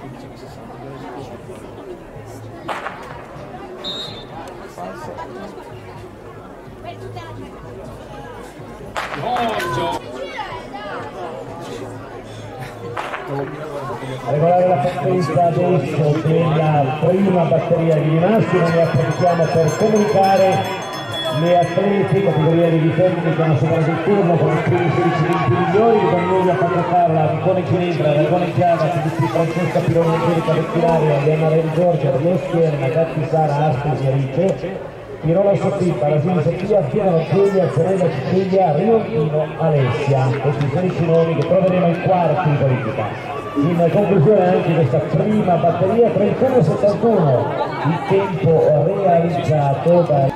A regolare la partenza adesso della prima batteria di massimo, ne approfittiamo per comunicare le atleti categoria di difetti che hanno superato il turno con i primi 16-20 migliori. Con noi a Patracarla, Ricone Ginevra, Ricone Chiara, CDP Francesca Pironi, Angelica Vecchinaria, Diana Re Giorgia, Rio Schierna, Gatti Sara, Aspesi Alice, Pirola Sofia, Palasini Sofia, Fiera Giulia, Serena Cecilia, Riortino Alessia. Questi 16 nomi che troveremo ai quarti di qualifica. In conclusione anche questa prima batteria, 31-71 il tempo realizzato da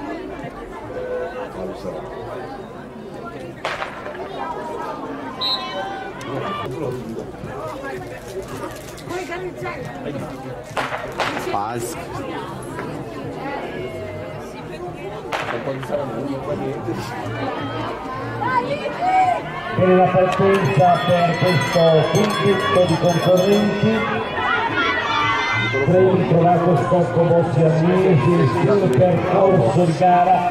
Paz. Per la partenza per questo quintetto di concorrenti, premi trovato Scocco Bossi Agnesi sul percorso di gara.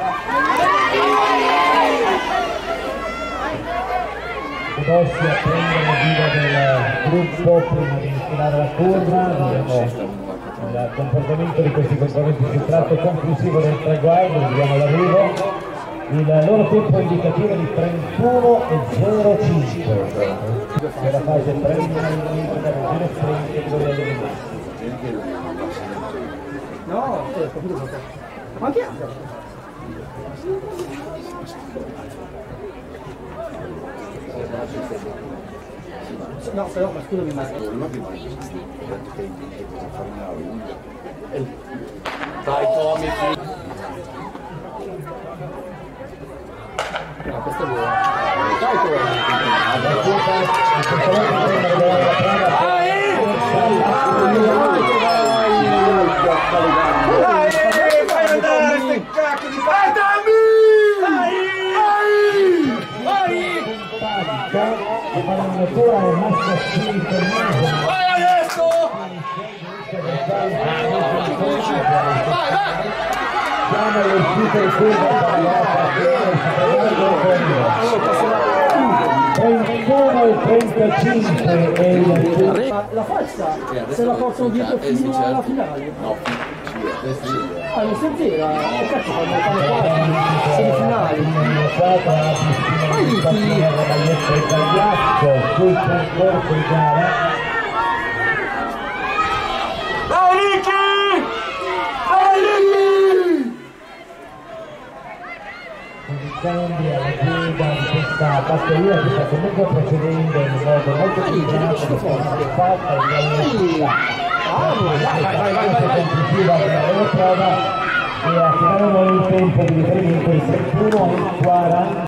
Bossi a prendere la guida del gruppo prima di infilare la curva. Vediamo il comportamento di questi concorrenti sul tratto conclusivo del traguardo, vediamo l'arrivo. Il loro tempo indicativo di 31,05 per la fase preliminare da giro sprint e dove è no, ma anche no, però ma scusami, ma Dai Tommy, no, questo è buono. Dai Tommy. fai andare ste cacchio di vai adesso! Siamo all'uscita di curva 31 e 35 e il La falsa se la portano dietro fino alla finale. No, Ah, non si intera, che cazzo fanno qua? Semifinali. sul percorso di gara. Dai Ricky! Dai Ricky! Cambia la guida di questa batteria che sta comunque procedendo in modo molto coordinato, fatta conclusiva della prova e affidiamo il tempo di riferimento di 31 e 40.